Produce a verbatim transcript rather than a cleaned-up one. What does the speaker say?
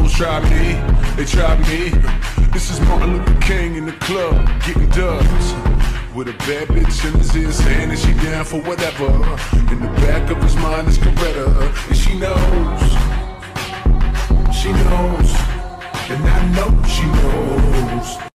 hoes try me, they try me. This is Martin Luther King in the club, getting dubs. With a bad bitch in his ear saying that she down for whatever. In the back of his mind is Coretta, and she knows, she knows, and I know she knows.